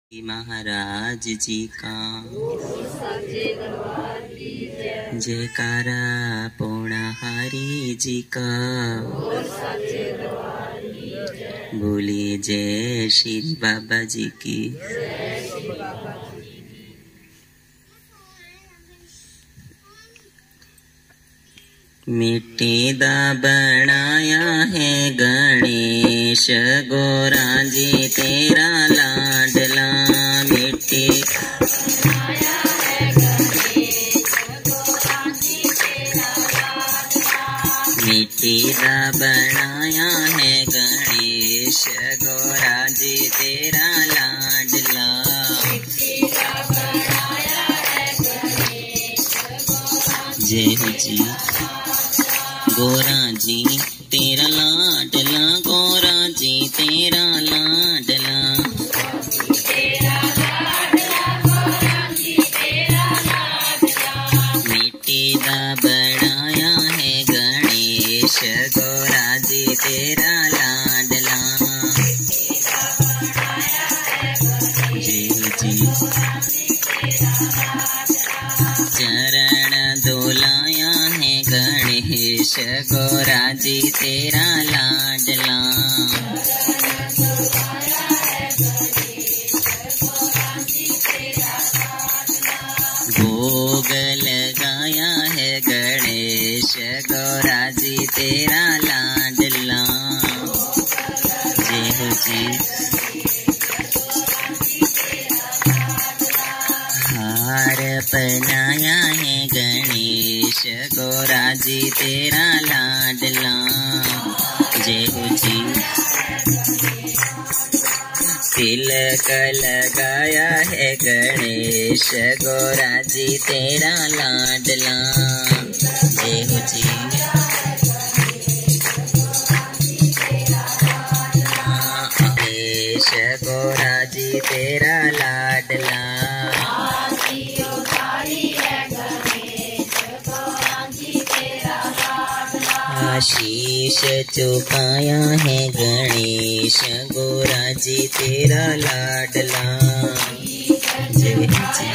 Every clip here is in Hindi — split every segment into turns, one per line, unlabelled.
महाराज जी का जयकारा पौणाहारी जी का बोलिए जय श्री बाबा जी की। मिट्टी दा बनाया है गणेश गोरा जी तेरा लाडला। मिट्टी मिट्टी दा बनाया है गणेश गोरा जी तेरा लाडला। जय जी गोरा जी तेरा लाडला, गोरा जी तेरा लाडला। मिट्टी दा बनाया है गणेश गोरा जी तेरा लाडला। जय जी चरण धुलाया है गणेश गोरा जी तेरा लाडला। भोग लगाया है गणेश गोरा जी तेरा लाडला। जय हो जी हार पहनाया है गणेश गोरा जी तेरा लाडला। जय हो जी तिलक लगाया है गणेश गोरा जी तेरा लाडला। जय हो जी गणेश गोरा जी तेरा लाडला। आशीष चुकाया है गणेश गोरा जी तेरा लाडला। जय जी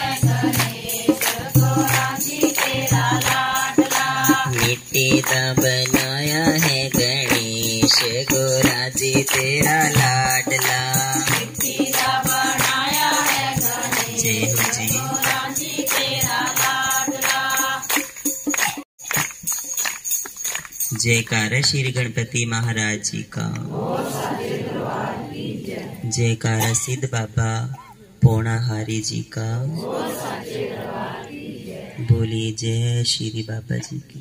मिट्टी दा बनाया है गणेश गोरा जी तेरा लाडला। जय हो जी जयकारा श्री गणपति महाराज जी का। जयकारा सिद्ध बाबा पौणाहारी जी का। बोलिए जय श्री बाबा जी की।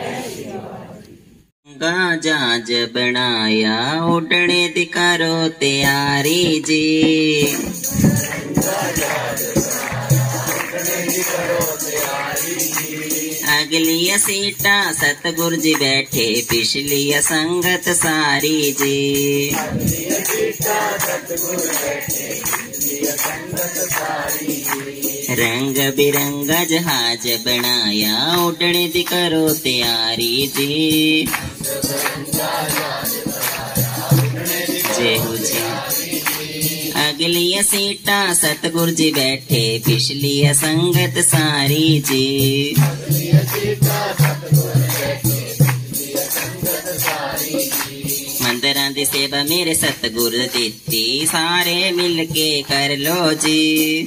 जहाज बनाया उड़ने दी करो तैयारी जी। अगली सीटा सतगुरु जी बैठे पिछली संगत सारी जी। रंग बिरंगा जहाज बनाया उड़ने दी करो तैयारी जी। जय हो जी अगली सीटा सतगुरु जी बैठे पिछली संगत सारी जी। मंदिरां दी सेवा मेरे सतगुरु दित्ती सारे मिल के कर लो जी।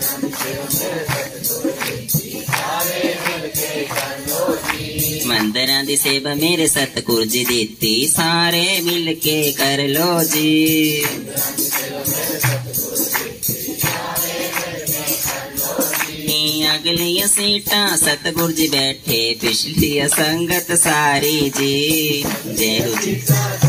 मंदिरां दी सेवा मेरे सतगुरु जी दित्ती सारे मिल के कर लो जी। अगली सीटा सतगुरु जी बैठे पिछली संगत सारी जी। जय हो जी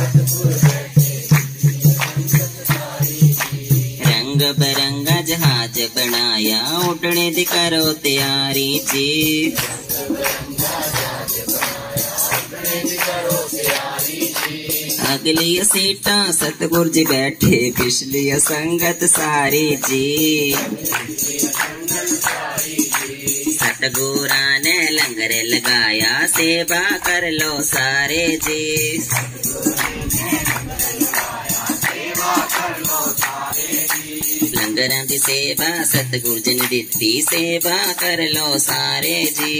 रंग बिरंगा जहाज बनाया उड़ने दी करो तैयारी जी। अगली सीटा सतगुरु जी बैठे पिछली संगत सारी जी। सतगुरा ने लंगर लगाया सेवा कर लो सारे जी। डंगरां दी सेवा सतगुर जी ने दित्ती सेवा कर लो सारे जी।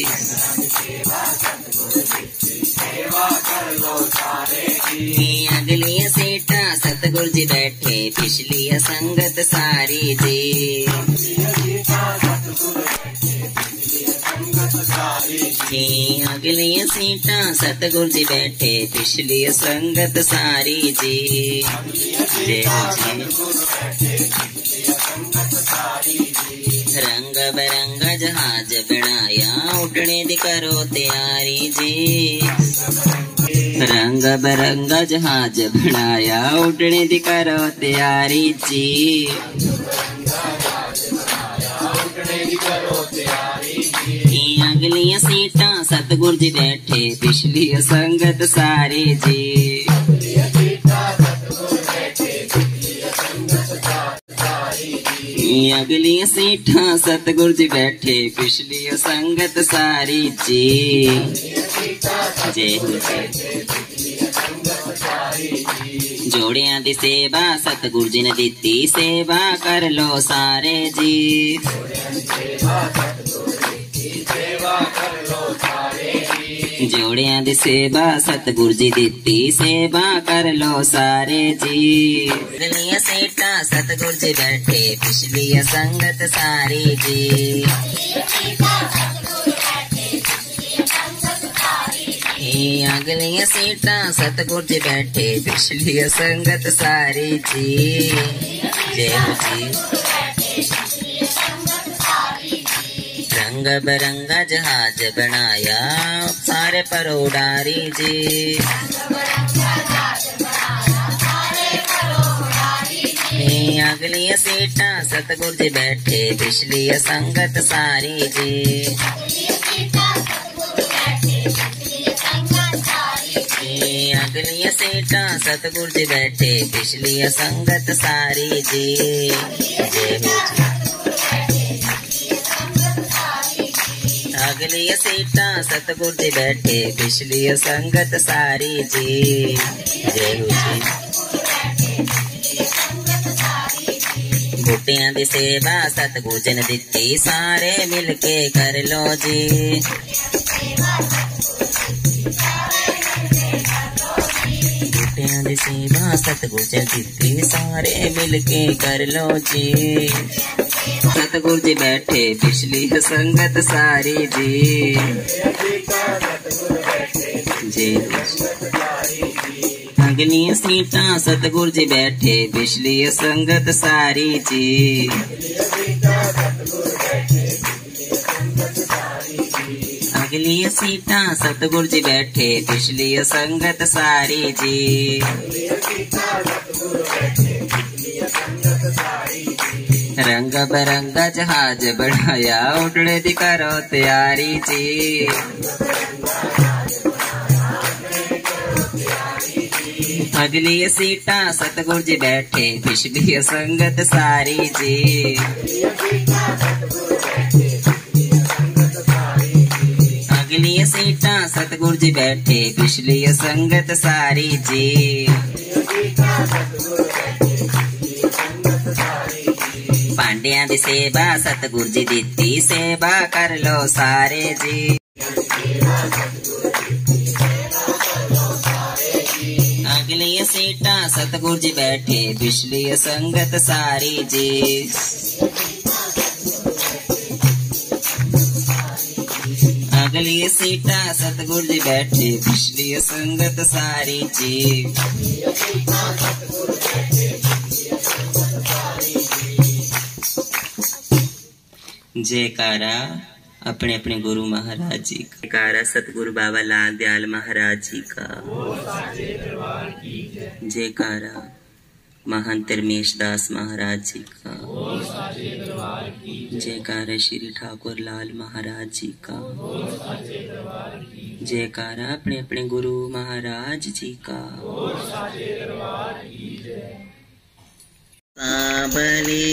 अगलियां सीटां सतगुर जी बैठे पिछली संगत सारी जी। अगलियां सीटां सतगुर जी बैठे पिछली संगत सारी जी। जय जी। रंग बिरंगा जहाज बनाया उड़ने दी करो तैयारी जी। रंग बिरंगा जहाज बनाया उड़ने दी करो तैयारी जी। अगलियां सीटां सतगुर जी बैठे पिछली संगत सारी जी। अगलियां सीटां सतगुर जी बैठे पिछली संगत सारी जी। जय हो जोड़ियां दी सेवा सतगुर जी ने दित्ती सेवा कर लो सारे जी। जोड़ियां दी सेवा सतगुर जी दित्ती सेवा कर लो सारे जी। अगलियां सीटां सतगुर जी बैठे पिछली संगत सारी जी। अगलियां सीटां सतगुर जी बैठे पिछली संगत सारी जी। जय हो जी। रंग बिरंगा जहाज बनाया सारे पर उड़ारी जी। अगलियां सीटां सतगुर जी बैठे पिछली संगत सारी जी। अगलियां सीटां सतगुर जी बैठे पिछली संगत सारी जी। जय हो जी। अगलियां सीटां सतगुर जी बैठे पिछली संगत सारी जी। जय हो जी। बूटियां दी सेवा सतगुर जी ने दित्ती सारे मिलके कर लो जी। बूटियां दी सेवा सतगुर जी ने दित्ती सारे मिलके कर लो जी। सतगुर जी बैठे पिछली संगत सारी जी। जी अगलियां सीटां सतगुर जी बैठे पिछली संगत सारी जी। अगलियां सीटां सतगुर जी बैठे पिछली संगत सारी जी। रंग बिरंगा जहाज बढ़ाया उड़ने दी करो तैयारी जी। अगलियां सीटां सतगुर जी बैठे पिछली संगत सारी जी। अगलियां सीटां सतगुर जी बैठे पिछली संगत सारी जी। पांडियां दी सेवा सतगुर जी दित्ती सेवा कर लो सारे जी। अगलियां सीटां सतगुर जी बैठे पिछली संगत सारी जी। अगलियां सीटां सतगुर जी बैठे पिछली संगत सारी जी। जयकारा अपने अपने गुरु महाराज जी का। जयकारा सतगुरु बाबा लाल दयाल महाराज जी का। जयकारा महंत रमेश दास महाराज जी का। जयकारा श्री ठाकुर लाल महाराज जी का। जयकारा अपने अपने गुरु महाराज जी का। सांबली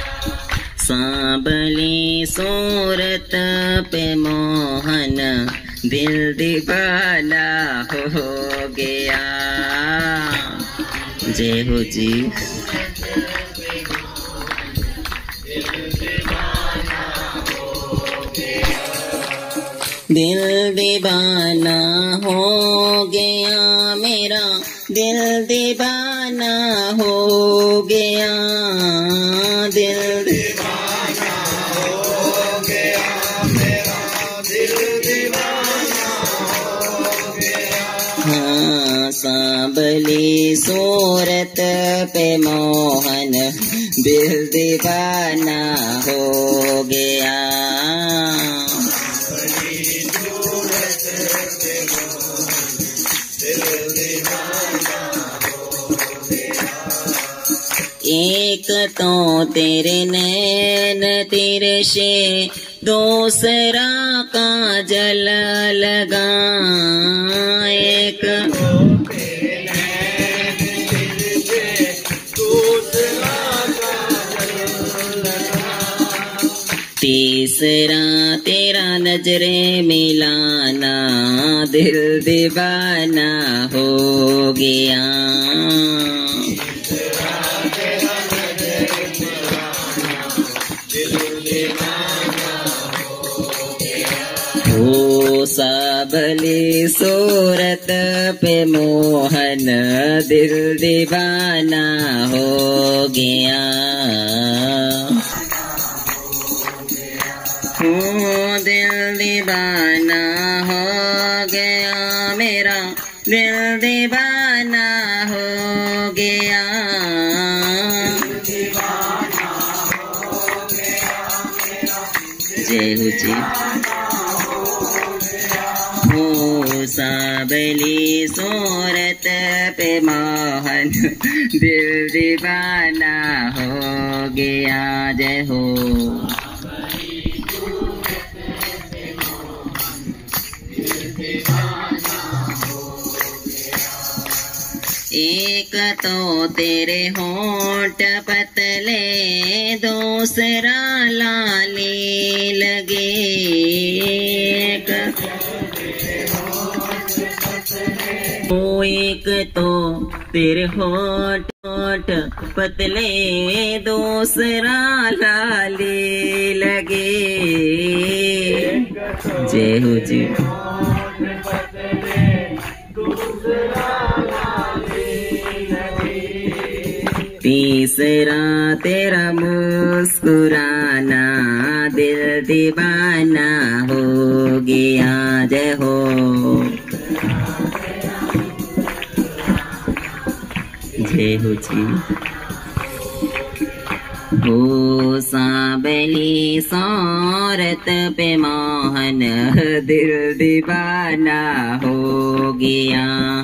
सांबली सूरत पे मोहन दिल दीवाना हो गया। जय हो जी। दिल दीवाना हो गया मेरा, दिल दीवाना हो गया, दिल दीवाना हो गया मेरा, दिल दीवाना हो गया। हाँ सांवली सूरत पे मोहन दिल दीवाना हो गया। एक तो तेरे नैन तिरछे, दूसरा काजल लगा, एक तेरे नैन तिरछे, दूसरा काजल लगा, तीसरा तेरा नजरे मिलाना दिल दीवाना हो गया। ओ सांवली सूरत पे मोहन दिल दीवाना हो गया। ओ दिल दीवाना हो गया मेरा, दिल दीवाना हो गया। जय हो जी। हो सांवली सूरत पे मोहन दिल दीवाना हो गया। जय हो। एक तो तेरे होंठ पतले, दूसरा लाली लगे, एक तो तेरे होंठ पतले, दूसरा लाली लगे। जय हो जी। तीसरा तेरा मुस्कुराना दिल दीवाना हो गया। जय हो। जय हो जी। हो सांवली सूरत पे मोहन दिल दीवाना हो गया।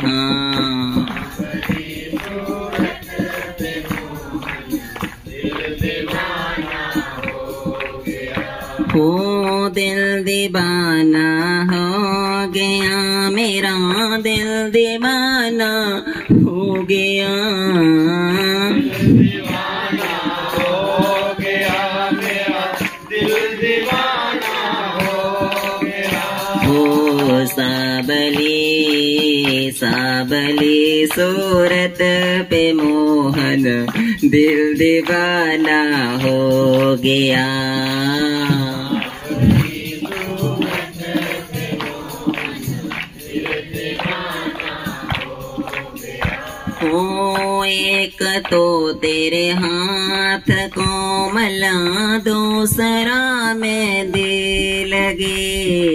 हो दिल दीवाना हो गया मेरा, दिल दीवाना हो गया। दीवाना हो गया मेरा, दिल दीवाना हो गया। हो सांवली सूरत पे मोहन दिल दीवाना हो गया। ओ एक तो तेरे हाथ कोमला, दूसरा मेहंदी लगे,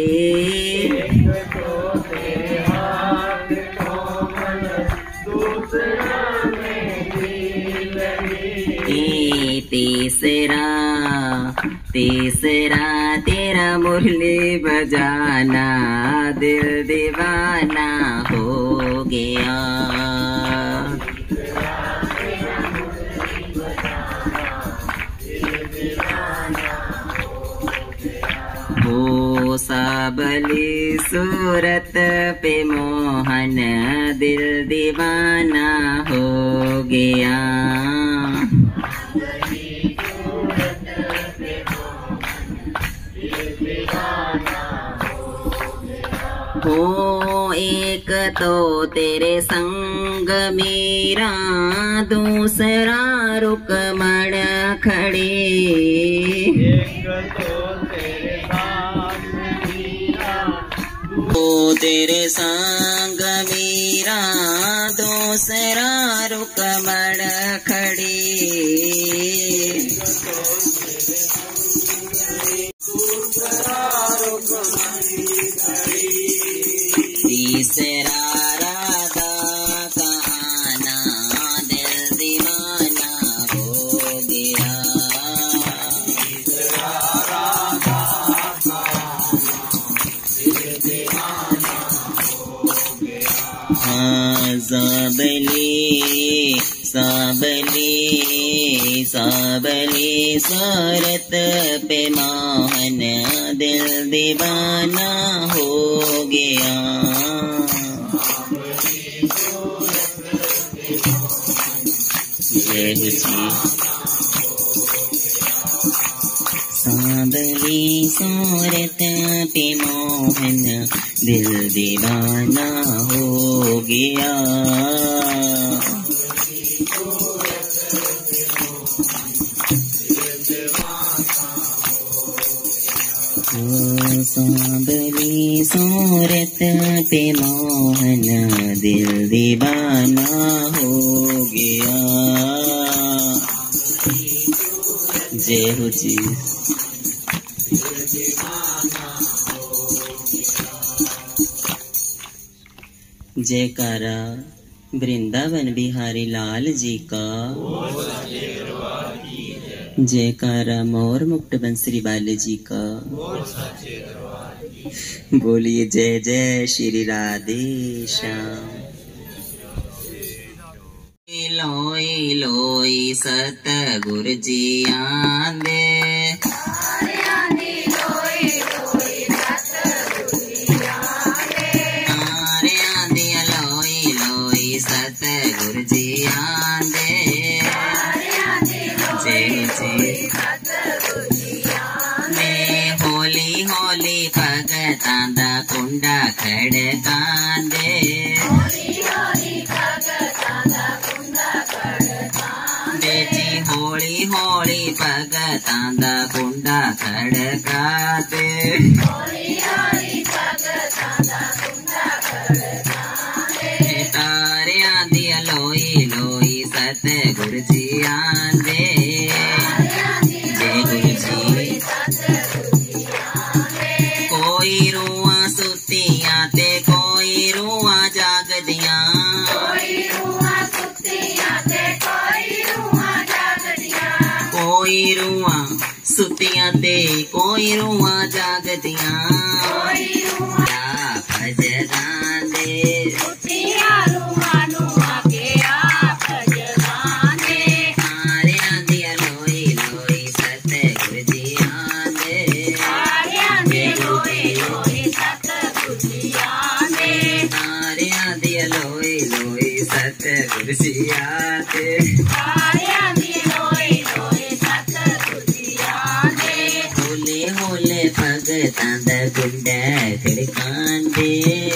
तीसरा तेरा मुरली बजाना दिल दीवाना हो गया। हो सांवली सूरत पे मोहन दिल दीवाना हो गया। हो एक तो तेरे संग मेरा, दूसरा रुक मड़ खड़े। ओ तेरे संग मेरा, दूसरा रुक मड़ खड़े। तीसरा राधा का आना, दिल दीवाना हो गया। तीसरा राधा का दिल दीवाना हो गया। साबले साबले साबले सूरत पे मोहन, दिल दीवाना हो गया। जय हो जी। साबली सूरत पे मोहन, दिल दीवाना हो गया। सांबली सूरत पे मोहन, दिल दीवाना हो गया। जय हो जी। जयकारा वृंदावन बिहारी लाल जी का। जयकारा मोर मुकुट बंसरी बाले जी का। बोलिए जय जय श्री राधे श्याम। लोई लोई सतगुरु जी आंदे, सतगुरु जी आंदे। जय जय मैं होली होली भगतां दा कुंडा खड़कांदे। बेजी होली होली भगतां दा कुंडा खड़कांदे। लोई लोई सतगुरु जी आंदे। जय गुरु जी। कोई रुआ सुतियां ते कोई रुआ जागदियां, कोई रुआ सुतियां ते कोई रुआ जागदियां। भज गांदे सतगुरु जी आते। होले होले भगतां दा कुंडा खड़कांदे।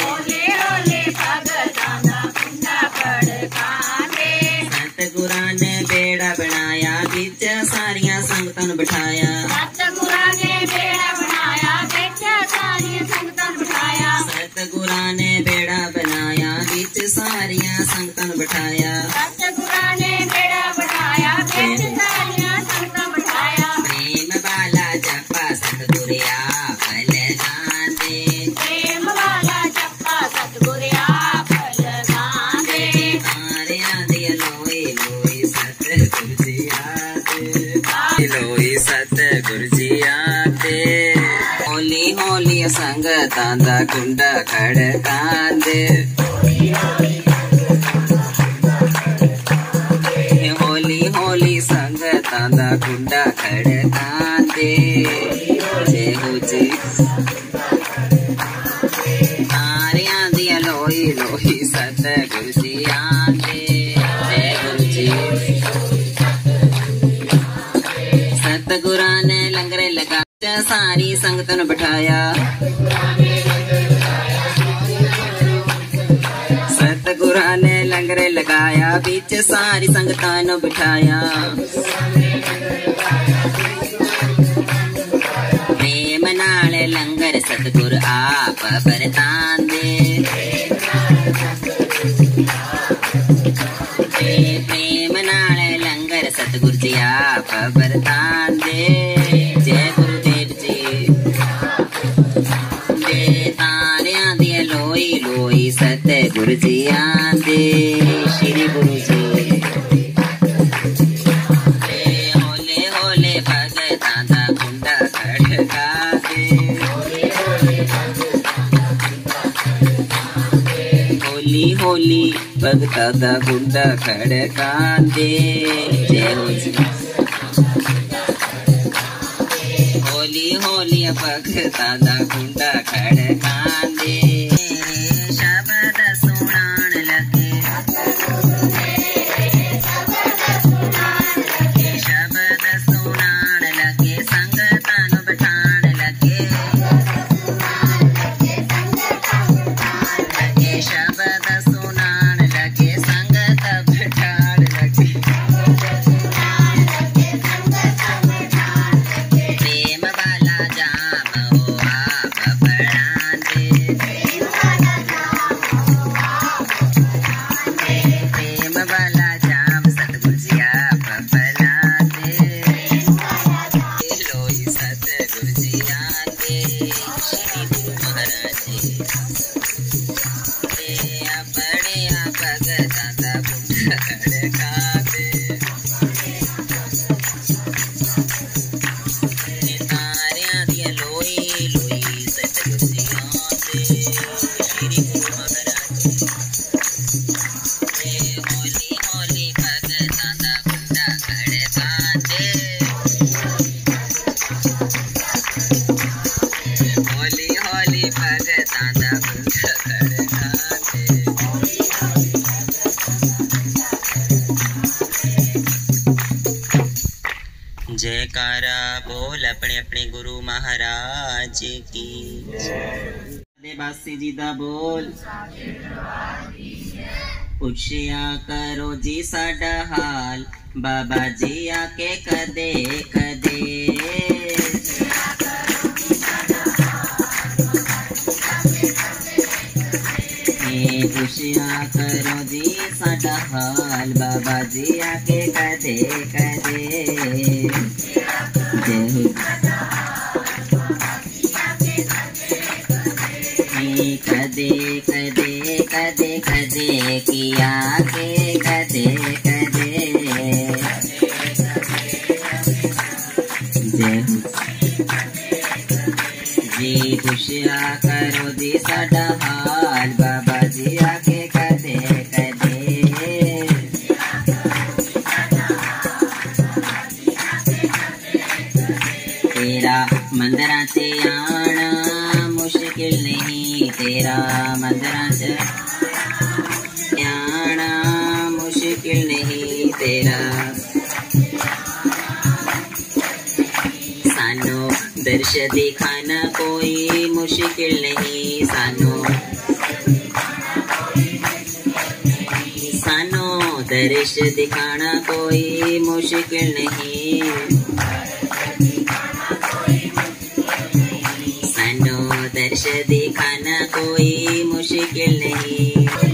सतगुरां ने बेड़ा बनाया, बिच सारियां संगतां बिठाया। सतगुरां ने बेड़ा बनाया, बिच सारियां संगतां बिठाया। सतगुरां ने बेड़ा बनाया, बिच सारियां संगतां बिठाया। सतगुरां ने बेड़ा बनाया, बिच सारियां संगतां बिठाया। प्रेम वाला जपा सतगुरु आप लगांदे। प्रेम वाला जपा सतगुरु आप लगांदे। सारियां दी लोई लोई सतगुरु जी आते। लोई सतगुरु जी आते। होली होली संगतां दा कुंडा खड़कांदे। होली होली संगतां दा कुंडा खड़कांदे। जय हो जी। सारियां दी लोई लोई सतगुरु जी आंदे। जय गुरु जी। सतगुरां ने लंगर लगा, सारी संगतन बिठाया। सतगुरा ने लंगर लगाया बीच सारी संगतां नूं बिठाया प्रेम नाल लंगर सतगुर आप बरतान दे प्रेम नाल लंगर सतगुर जी आप बरतान दे जय गुरुदेव जी दे तारियां दी लोई लोई सतगुर जी आंदे श्री गुरु जी होले होले भगतां दा कुंडा खड़का दे होली होली भगतां दा कुंडा खड़का दे जय हो जी होली होली भगतां दा कुंडा खड़का दे शब्द सुनान लगे शब्द सुनान लगे संगतां नूं बिठाण लगे शब्द सुनान लगे संगत बिठाण लगे प्रेम वाला जाम हो आप पढ़ान दे प्रेम वाला जाम सतगुर जी आप पढ़ान दे लोई सतगुर जी आंदे श्री गुरु महाराज जी अपने भगतां दा कुंडा खड़का दे तारियां दी लोई लोई सतगुर जी आंदे श्री गुरु महाराज जी होली होली भगतां दा कुंडा खड़का दे होली होली भगतां दा कुंडा खड़का दे जयकारा बोल अपने अपने गुरु महाराज की बासी जी दा बोल पुछया करो जी साडा हाल बाबा जी आके कदे कदे पुछया करो जी साडा हाल बाबा जी आके कदे कदे कदे कदे कदे कदे किया के कदे कदे जी पुछया करो जी साडा हाल बाबा जी आके कदे कदे तेरा मंदिरां च आना मुश्किल नहीं तेरा मंदिरां च आना मुश्किल नहीं तेरा सानू दर्श दिखाना कोई मुश्किल नहीं सानू दर्श दिखाना कोई मुश्किल नहीं सानू दर्श दिखाना कोई मुश्किल नहीं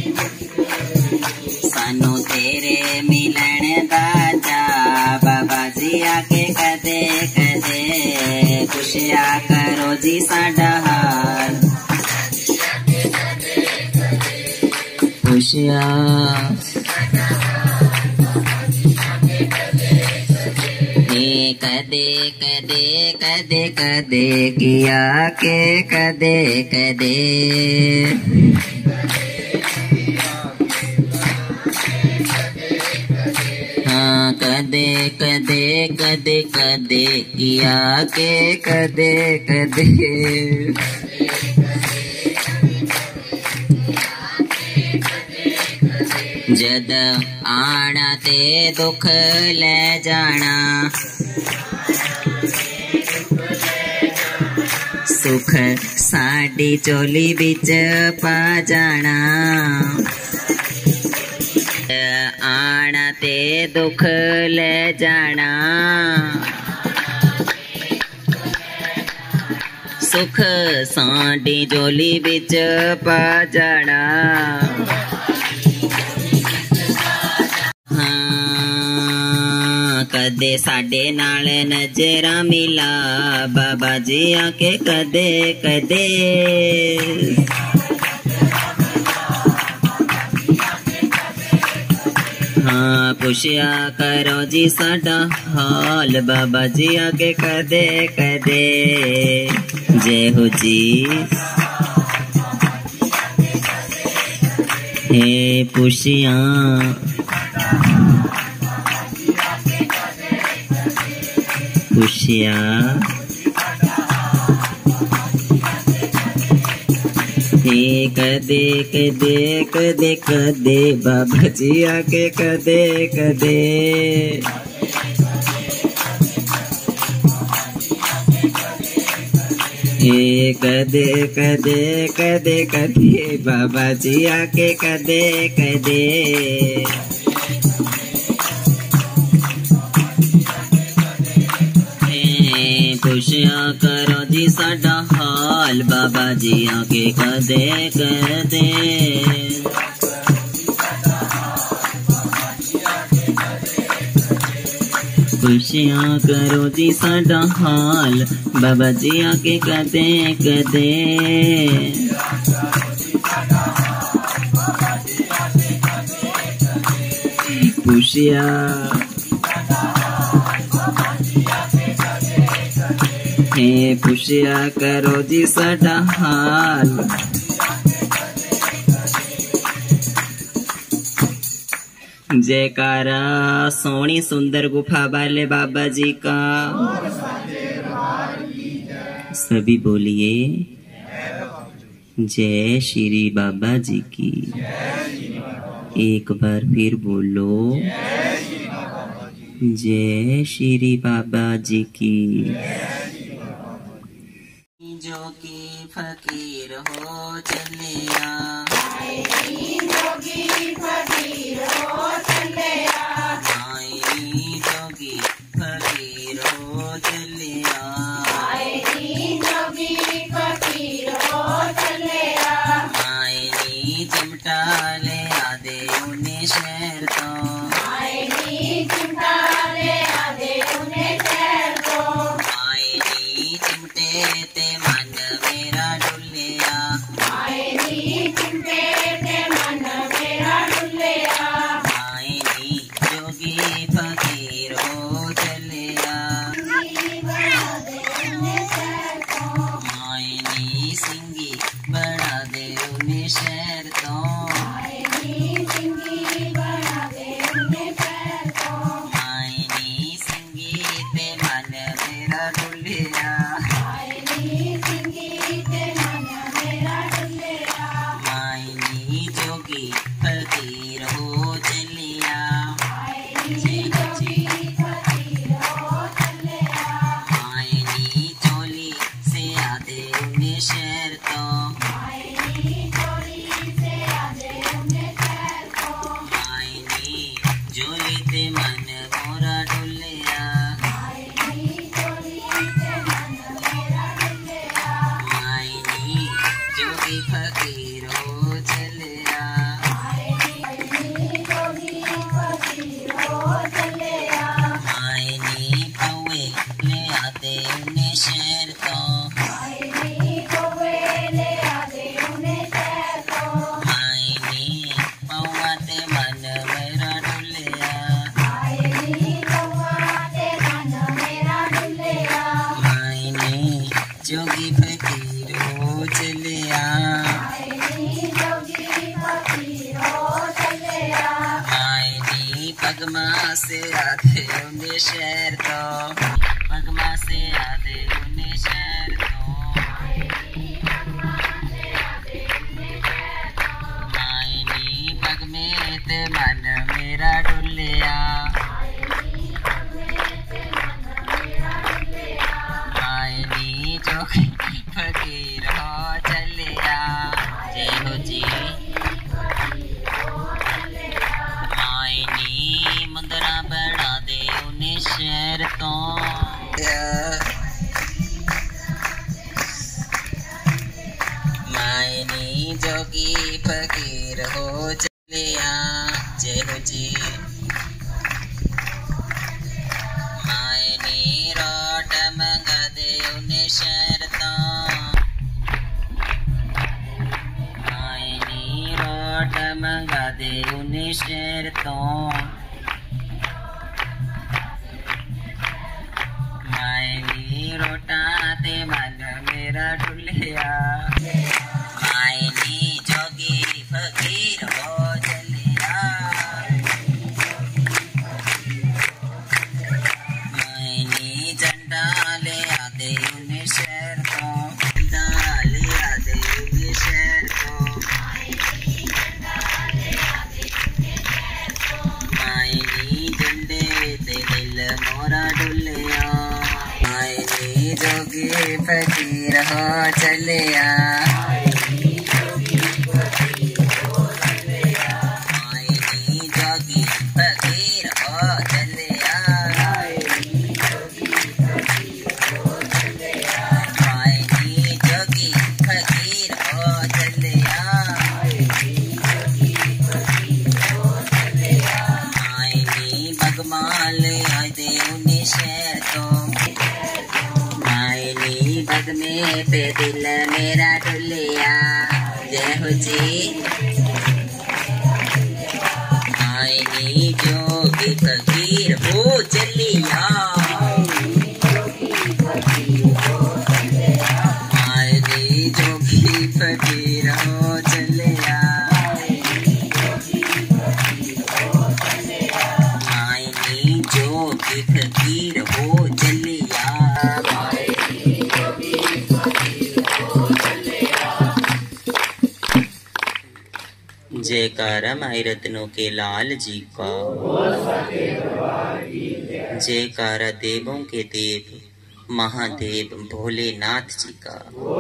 सानू तेरे मिलन दा चा बाबा जी आके कदे कदे पुछया करो जी साडा हाल पुछया कदे कदे कदे कदे किया के कदे कदे हाँ कदे कदे कदे कदे किया के कदे कदे जद आना ते दुख ले जाना सुख साडी चोली बिच पा जाना जाना ते दुख ले जाना, सुख साडी झोली विच पा जाना। कदे साडे नाल नजरा मिला बाबा जी आके कदे कदे, हाँ पुछया करो जी साडा हाल बाबा जी आके कदे कदे। जय हो जी हे पुछया पुछया हे कदे कदे कदे कदे बाबा जी आके कदे कदे। हे कदे कदे कदे कदे बाबा जी आके कदे कदे। पुछया करो जी साडा हाल बाबा जी आके कदे कदे। पुछया करो जी साडा हाल बाबा जी आके कदे कदे। पुछया हे पुछया करो जी साडा हाल, जयकारा सोनी सुंदर गुफा वाले बाबा जी का। सभी बोलिए जय श्री बाबा जी की। एक बार फिर बोलो जय श्री बाबा जी की। जोगी फकीर हो चलिया, जोगी फकीर हो चलिया, जोगी फकीर हो चलिया, जोगी फकीर हो चलिया। चिमटा ले आदे उन्हें शहर तो, चिमटा ले आदे उन्हें शहर तो। चिमटे ते मन मेरा डुलिया, चिमटे ते मन मेरा डुलिया। जोगी फकीर हो चलिया, सिंगी बड़ा दे उन्हें शहर तो, सिंगी ते मन मेरा डुलिया, जोगी फकीर हो चलिया। चोली से आदे उन्हें शहर तो, जोली ते मन मोरा डुलिया, जोगी फकीर हो चलिया। कौवे ले आते उन्हें शहर तो, पौवा ते मन मेरा डुलिया, जोगी फकीर हो चलिया। पगमा से आधे उन्हें शहर तो, पगमा से आधे उन्हें शहर तो। पग में ते मन मेरा डुलिया, जोगी फकीर हो चलिया। जय हो जी। फकीर हो चलिया जय हो जी। माए नी रोट मंगा दे उन्हें शहर तो, माए नी रोट मंगा दे उन्हें शहर तो, माए नी रोटा ते मन मेरा डुलिया, माए नी जोगी फकीर हो चलिया, माए नी झंडा ले आदे उन्हें शहर को, झंडा ले आदे उन्हें शहर को, माए नी झंडे ते दिल मोरा डुलिया, माए नी जोगी फकीर हो चलिया, बग में पे दिल मेरा डुलिया जय हो जी। माए नी जोगी फकीर हो चलिया, माए नी जोगी फकीर हो चलिया, माए नी जोगी फकीर हो चलिया, जयकारा माई रत्नों के लाल जी का, जयकारा देवों के देव महादेव भोलेनाथ जी का,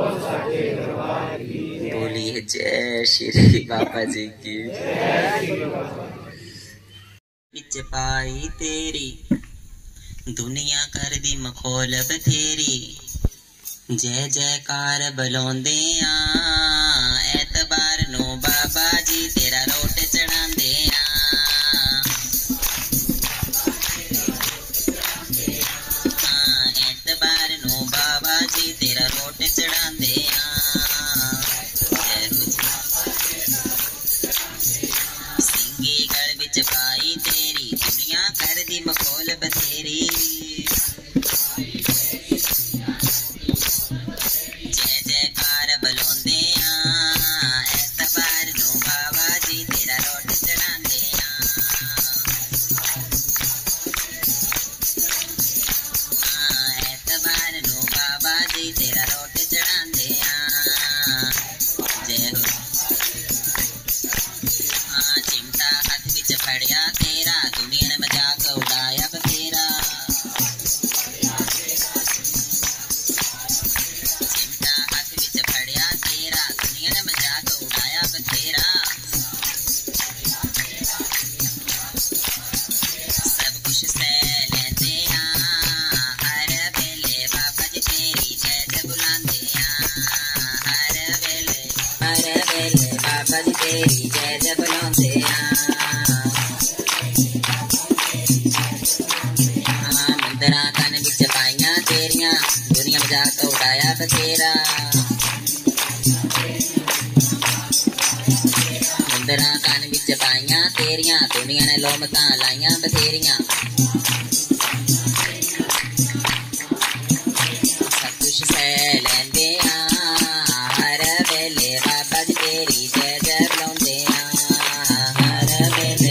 बोलिए जय श्री बाबा जी की। बिच पाई तेरी दुनिया कर दी मखौल बथेरी, जय जयकार बलौंदे आ एतबार नो बाबा जी तेरा रोट चढ़ांदे आ, एतबार नो बाबा जी तेरा रोट चढ़ांदे आ, सिंगी गल विच पाई तेरी दुनिया कर दी मखौल बथेरी, जय जयकार बलौंदे आ एतबार नो बाबा जी तेरा रोट चढ़ांदे आ, एतबार नो बाबा जी तेरा रोट चढ़ांदे आ, जय हो। चिमटा हाथ विच फड़िया तेरा दुनिया ने मजाक उड़ाया बथेरा, चिमटा हाथ विच फड़िया तेरा दुनिया ने मजाक उड़ाया बथेरा, सब कुछ सह लेंदे आ हर वेले बाबा जी तेरी जय जय बुलांदे आ, हर वेले बाबा जी तेरी जय जय बुलांदे आ, मंदरा कन विच पाइया तेरिया दुनिया मजाक उड़ाया बथेरा, मंदरा कन विच पाइया तेरिया दुनिया ने लोमता लाइया बथेरिया, सब कुछ सह लेंदे आ हर वेले बाबा जी तेरी जय जय बुलांदे आ, हर वेले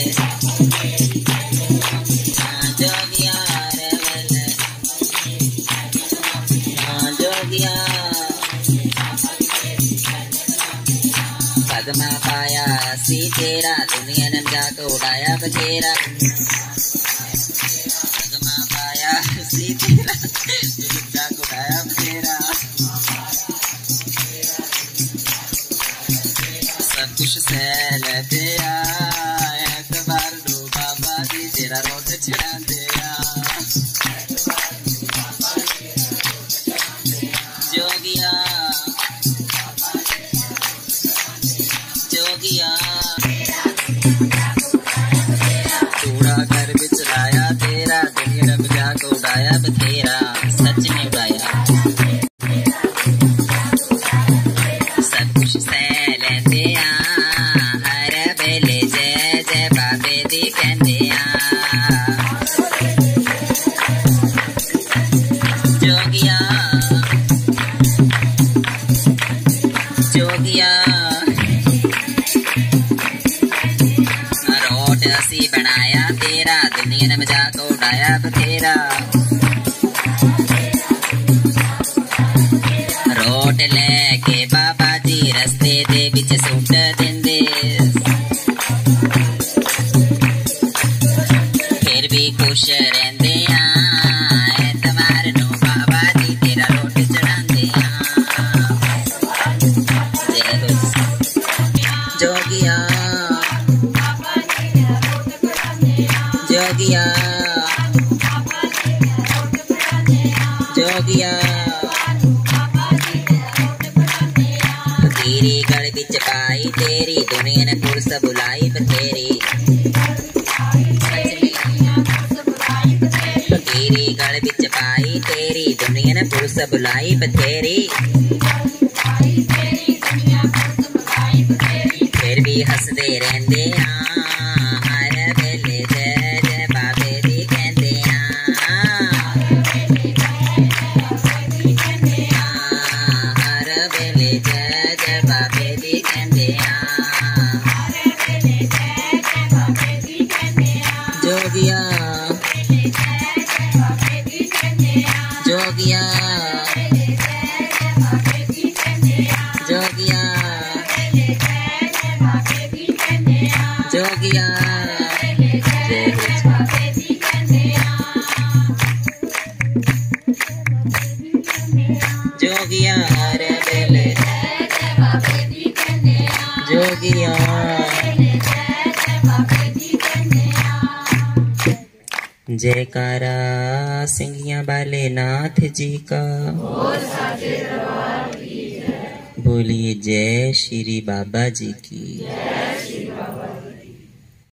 जोगिया हर वेले जोगिया, पगमा पाया सी तेरा दुनिया ने मजाक उड़ाया बथेरा, पगमा पाया सी तेरा मजाक उड़ाया बथेरा, सब कुछ सह लेते आ एतबार नो बाबा जी तेरा रोट चढ़ांदे आ, जोगिया जोगिया उड़ाया बथेरा, सच में उड़ाया। सब कुछ सह लेंदे आ, हर वेले जय जय बाबे दी कहंदे आ। जोगिया जोगिया रोट असी बनाया तेरा, दुनिया ने मजाक उड़ाया बथेरा। रोट लेके बाबा जी रस्ते दे बिच सुट देंदे, फिर भी खुश रहंदे आ, एतवार नू बाबा जी तेरा रोट चढ़ांदे आ। जोगिया जोगिया जोगिया फकीरी गल बिच पाई तेरी, दुनिया ने पुरस बुलाई बथेरी। फकीरी गल बिच पाई तेरी, दुनिया ने पुरस बुलाई बथेरी। फिर भी हसदे रहंदे आ, हर वेले जय जय बाबे दी कहंदे आ। हर वेले जय जय बाबे दी कहंदे आ। जोगिया जोगिया जोगिया जोगिया जोगिया हर वेले जोगिया। जयकारा सिंघिया वाले नाथ जी का, बोलिए जय श्री बाबा जी की।